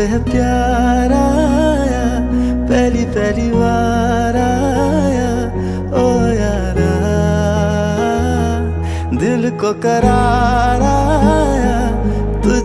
है प्यार आया, पहली पहली बार आया ओ यारा, दिल को करार आया।